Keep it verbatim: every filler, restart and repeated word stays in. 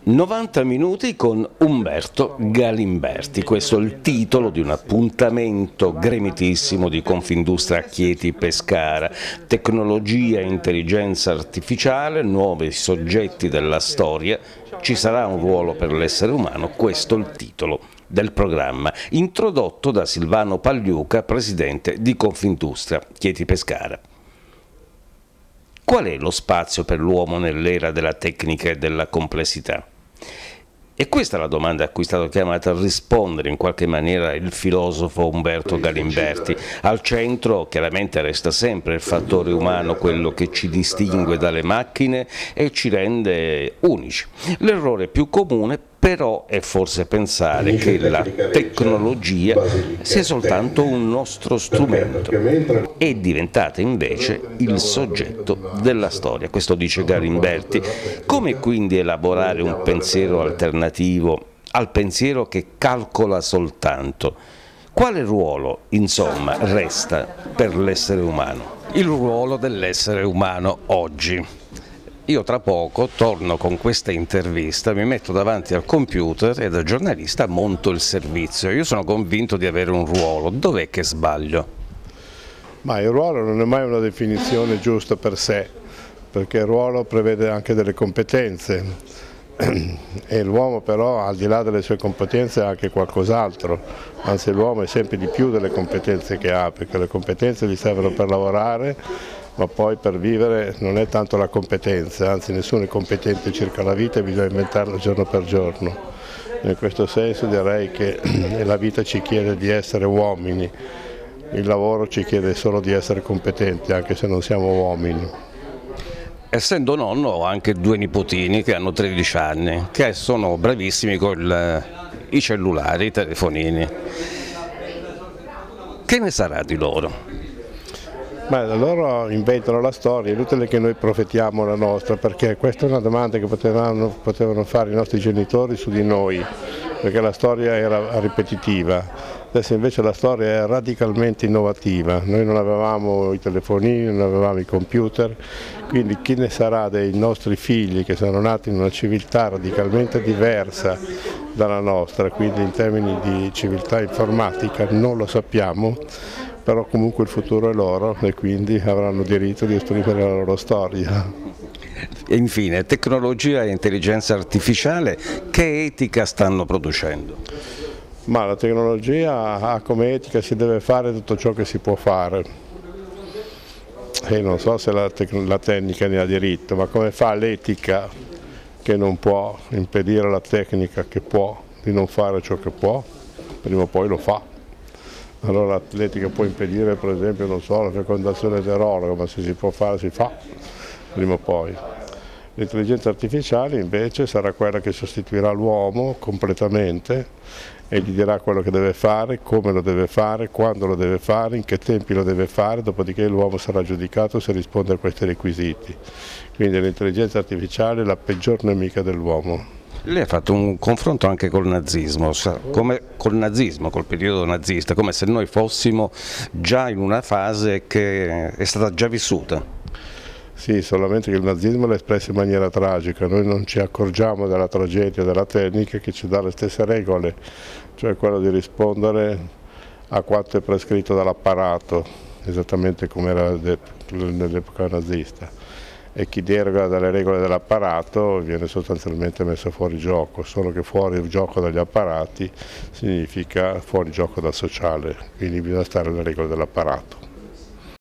novanta minuti con Umberto Galimberti, questo è il titolo di un appuntamento gremitissimo di Confindustria Chieti Pescara. Tecnologia e intelligenza artificiale, nuovi soggetti della storia, ci sarà un ruolo per l'essere umano, questo è il titolo del programma, introdotto da Silvano Pagliuca, presidente di Confindustria Chieti Pescara. Qual è lo spazio per l'uomo nell'era della tecnica e della complessità? E questa è la domanda a cui è stato chiamato a rispondere in qualche maniera il filosofo Umberto Galimberti. Al centro chiaramente resta sempre il fattore umano, quello che ci distingue dalle macchine e ci rende unici. L'errore più comune però è forse pensare che la tecnologia sia soltanto un nostro strumento. È diventata invece il soggetto della storia, questo dice Galimberti. Come quindi elaborare un pensiero alternativo al pensiero che calcola soltanto? Quale ruolo, insomma, resta per l'essere umano? Il ruolo dell'essere umano oggi. Io tra poco torno con questa intervista, mi metto davanti al computer e da giornalista monto il servizio. Io sono convinto di avere un ruolo. Dov'è che sbaglio? Ma il ruolo non è mai una definizione giusta per sé, perché il ruolo prevede anche delle competenze e l'uomo però al di là delle sue competenze ha anche qualcos'altro, anzi l'uomo è sempre di più delle competenze che ha, perché le competenze gli servono per lavorare, ma poi per vivere non è tanto la competenza, anzi nessuno è competente circa la vita e bisogna inventarla giorno per giorno. In questo senso direi che la vita ci chiede di essere uomini, il lavoro ci chiede solo di essere competenti anche se non siamo uomini. Essendo nonno ho anche due nipotini che hanno tredici anni, che sono bravissimi con i cellulari, i telefonini. Che ne sarà di loro? Beh, loro inventano la storia, è inutile che noi profetiamo la nostra, perché questa è una domanda che potevano, potevano fare i nostri genitori su di noi, perché la storia era ripetitiva. Adesso invece la storia è radicalmente innovativa, noi non avevamo i telefonini, non avevamo i computer, quindi chi ne sarà dei nostri figli che sono nati in una civiltà radicalmente diversa dalla nostra, quindi in termini di civiltà informatica non lo sappiamo, però comunque il futuro è loro e quindi avranno diritto di esprimere la loro storia. E infine, tecnologia e intelligenza artificiale, che etica stanno producendo? Ma la tecnologia ha come etica si deve fare tutto ciò che si può fare e non so se la, la tecnica ne ha diritto, ma come fa l'etica che non può impedire alla tecnica che può di non fare ciò che può, prima o poi lo fa. Allora l'atletica può impedire per esempio, non so, la fecondazione eterologa, ma se si può fare si fa, prima o poi. L'intelligenza artificiale invece sarà quella che sostituirà l'uomo completamente e gli dirà quello che deve fare, come lo deve fare, quando lo deve fare, in che tempi lo deve fare, dopodiché l'uomo sarà giudicato se risponde a questi requisiti. Quindi l'intelligenza artificiale è la peggior nemica dell'uomo. Lei ha fatto un confronto anche col nazismo, come col nazismo, col periodo nazista, come se noi fossimo già in una fase che è stata già vissuta. Sì, solamente che il nazismo l'ha espresso in maniera tragica, noi non ci accorgiamo della tragedia della tecnica che ci dà le stesse regole, cioè quello di rispondere a quanto è prescritto dall'apparato, esattamente come era nell'epoca nazista. E chi deroga dalle regole dell'apparato viene sostanzialmente messo fuori gioco, solo che fuori gioco dagli apparati significa fuori gioco dal sociale, quindi bisogna stare alle regole dell'apparato.